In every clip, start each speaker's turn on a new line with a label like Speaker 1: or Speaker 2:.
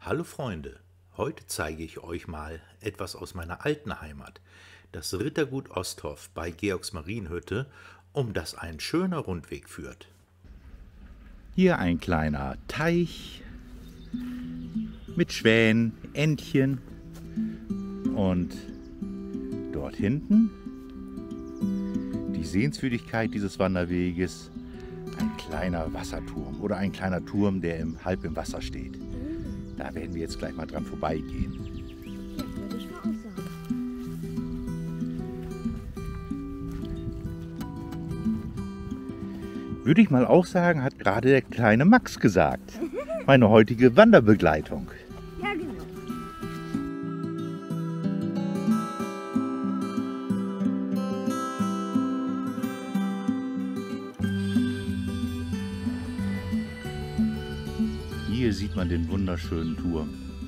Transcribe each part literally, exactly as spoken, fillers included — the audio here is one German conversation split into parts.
Speaker 1: Hallo Freunde, heute zeige ich euch mal etwas aus meiner alten Heimat, das Rittergut Osthoff bei Georgsmarienhütte, um das ein schöner Rundweg führt.
Speaker 2: Hier ein kleiner Teich mit Schwänen, Entchen und dort hinten die Sehenswürdigkeit dieses Wanderweges, ein kleiner Wasserturm oder ein kleiner Turm, der im, halb im Wasser steht. Da werden wir jetzt gleich mal dran vorbeigehen.
Speaker 3: Ja, würde ich mal auch sagen.
Speaker 2: Würde ich mal auch sagen, hat gerade der kleine Max gesagt. Meine heutige Wanderbegleitung.
Speaker 3: Ja, genau.
Speaker 2: Hier sieht man den wunderschönen Turm.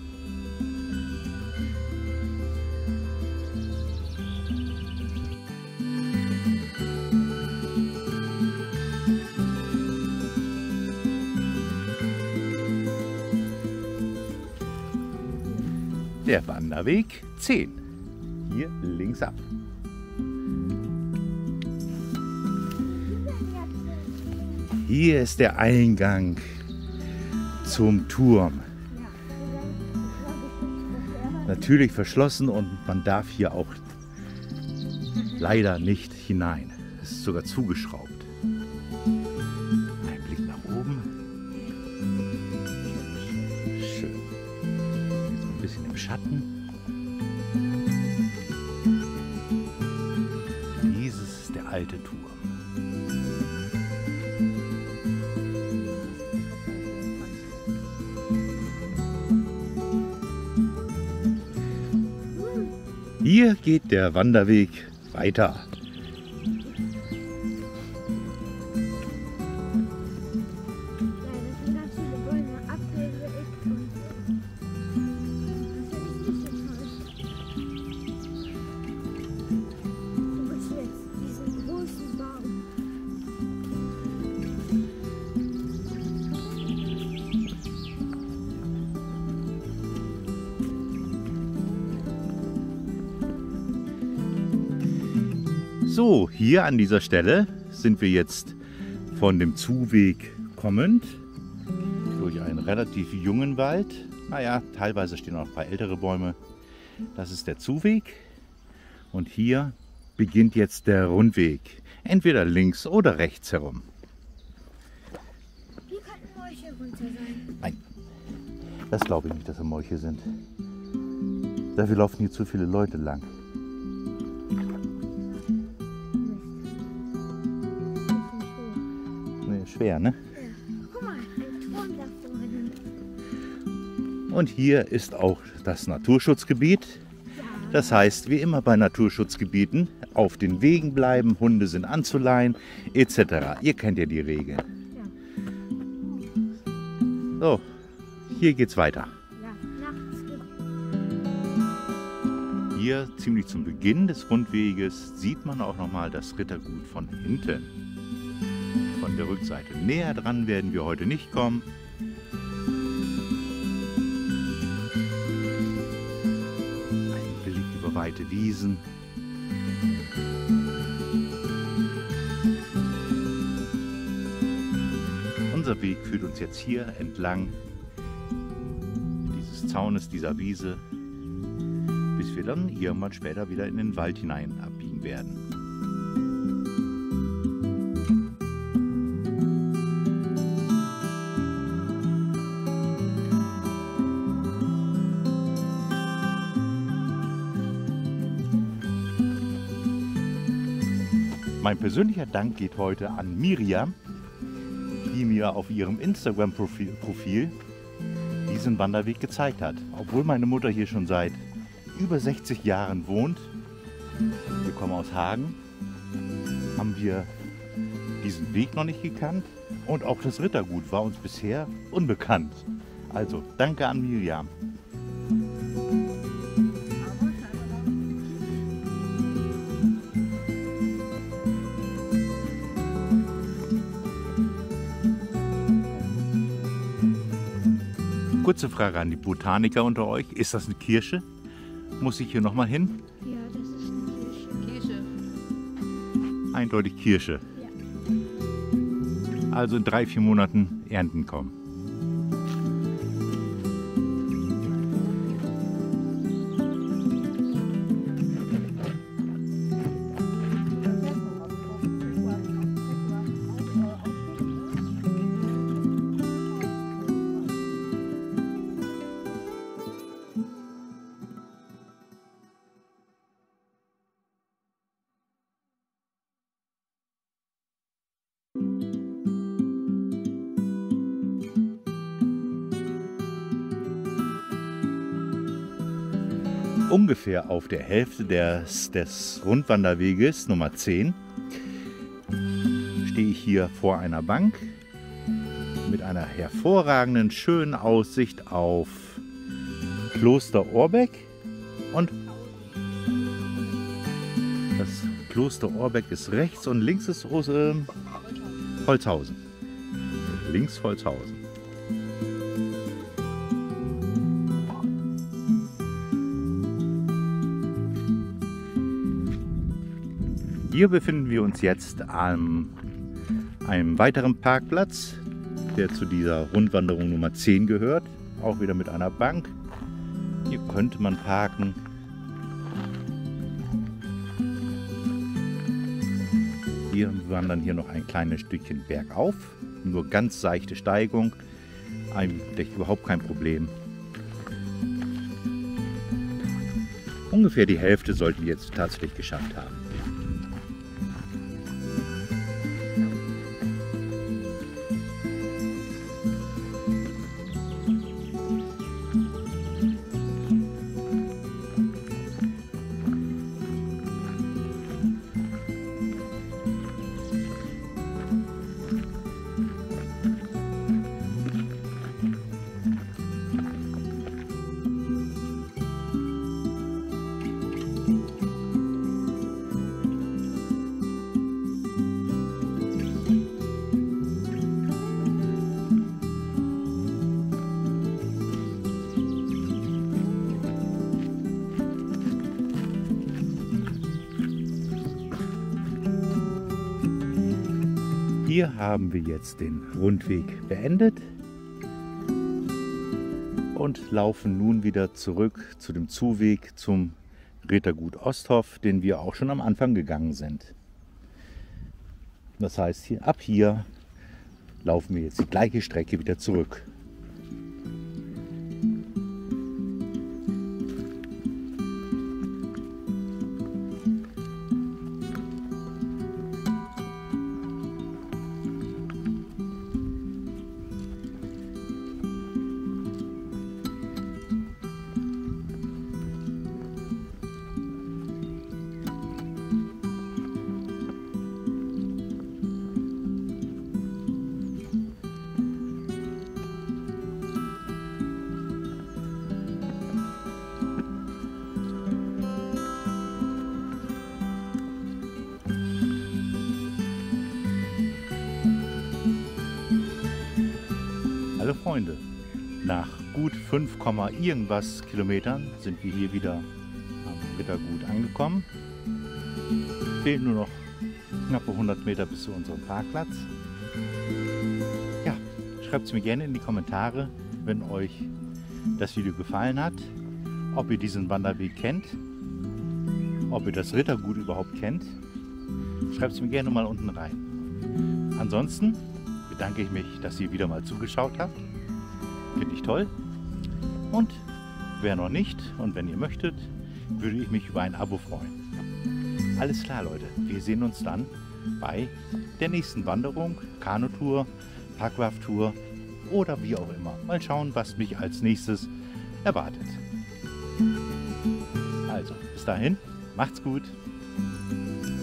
Speaker 2: Der Wanderweg zehn. Hier links ab. Hier ist der Eingang zum Turm. Natürlich verschlossen und man darf hier auch leider nicht hinein. Es ist sogar zugeschraubt. Ein Blick nach oben. Schön. Jetzt mal ein bisschen im Schatten. Dieses ist der alte Turm. Hier geht der Wanderweg weiter.
Speaker 3: Ja, das sind ganz viele Bäume abgelegt und das ist nicht so toll. Du bist jetzt diesen großen Baum.
Speaker 2: So, hier an dieser Stelle sind wir jetzt von dem Zuweg kommend durch einen relativ jungen Wald. Naja, teilweise stehen auch ein paar ältere Bäume. Das ist der Zuweg und hier beginnt jetzt der Rundweg. Entweder links oder rechts herum.
Speaker 3: Hier könnten Mäuche runter sein.
Speaker 2: Nein, das glaube ich nicht, dass es Molche sind. Dafür laufen hier zu viele Leute lang. Schwer, ne?
Speaker 3: Ja. Guck mal, ein Turm da vorne.
Speaker 2: Und hier ist auch das Naturschutzgebiet. Das heißt, wie immer bei Naturschutzgebieten, auf den Wegen bleiben, Hunde sind anzuleihen, et cetera. Ihr kennt ja die Regeln.
Speaker 3: Ja.
Speaker 2: So, hier geht's weiter.
Speaker 3: Ja, nachts gibt
Speaker 2: Hier, ziemlich zum Beginn des Rundweges, sieht man auch nochmal das Rittergut von hinten. Von der Rückseite. Näher dran werden wir heute nicht kommen. Ein Blick über weite Wiesen. Unser Weg führt uns jetzt hier entlang dieses Zaunes, dieser Wiese, bis wir dann irgendwann später wieder in den Wald hinein abbiegen werden. Mein persönlicher Dank geht heute an Miriam, die mir auf ihrem Instagram-Profil Profil diesen Wanderweg gezeigt hat. Obwohl meine Mutter hier schon seit über sechzig Jahren wohnt, wir kommen aus Hagen, haben wir diesen Weg noch nicht gekannt und auch das Rittergut war uns bisher unbekannt. Also danke an Miriam. Kurze Frage an die Botaniker unter euch. Ist das eine Kirsche? Muss ich hier nochmal hin?
Speaker 3: Ja, das ist eine Kirsche.
Speaker 4: Kirsche.
Speaker 2: Eindeutig Kirsche.
Speaker 3: Ja.
Speaker 2: Also in drei, vier Monaten Ernten kommen. Ungefähr auf der Hälfte des, des Rundwanderweges Nummer zehn stehe ich hier vor einer Bank mit einer hervorragenden, schönen Aussicht auf Kloster Orbeck. Und das Kloster Orbeck ist rechts und links ist äh, Holzhausen. Links Holzhausen. Hier befinden wir uns jetzt an einem weiteren Parkplatz, der zu dieser Rundwanderung Nummer zehn gehört. Auch wieder mit einer Bank. Hier könnte man parken. Wir wandern hier noch ein kleines Stückchen bergauf. Nur ganz seichte Steigung. Eigentlich überhaupt kein Problem. Ungefähr die Hälfte sollten wir jetzt tatsächlich geschafft haben. Hier haben wir jetzt den Rundweg beendet und laufen nun wieder zurück zu dem Zuweg zum Rittergut Osthoff, den wir auch schon am Anfang gegangen sind. Das heißt, hier, ab hier laufen wir jetzt die gleiche Strecke wieder zurück. Hallo Freunde, nach gut fünf, irgendwas Kilometern sind wir hier wieder am Rittergut angekommen. Fehlen nur noch knappe hundert Meter bis zu unserem Parkplatz. Ja, schreibt es mir gerne in die Kommentare, wenn euch das Video gefallen hat, ob ihr diesen Wanderweg kennt, ob ihr das Rittergut überhaupt kennt. Schreibt es mir gerne mal unten rein. Ansonsten bedanke ich mich, dass ihr wieder mal zugeschaut habt. Finde ich toll. Und wer noch nicht und wenn ihr möchtet, würde ich mich über ein Abo freuen. Alles klar, Leute. Wir sehen uns dann bei der nächsten Wanderung, Kanutour, Parkwärftour oder wie auch immer. Mal schauen, was mich als nächstes erwartet. Also, bis dahin, macht's gut.